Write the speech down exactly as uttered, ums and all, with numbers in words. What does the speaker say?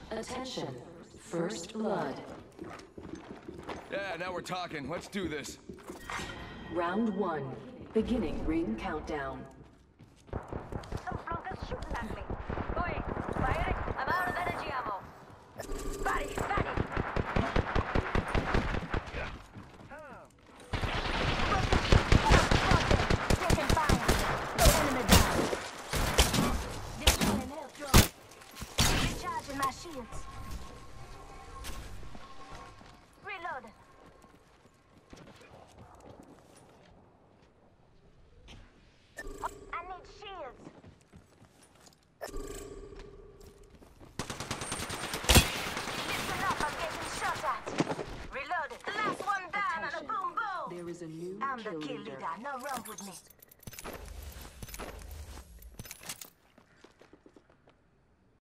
Attention. First blood. Yeah, now we're talking. Let's do this. Round one. Beginning ring countdown. Some flunkers shooting at me. Oi, fire it. I'm out of energy ammo. Body, body. Taking fire. Enemy down. Deploying health drone. Recharging my shields. Reloading. I need shields. Listen up, I'm getting shot at. Reloaded. The last one down and a boom boom. There is a new I'm the kill kill leader. leader. No wrong with me.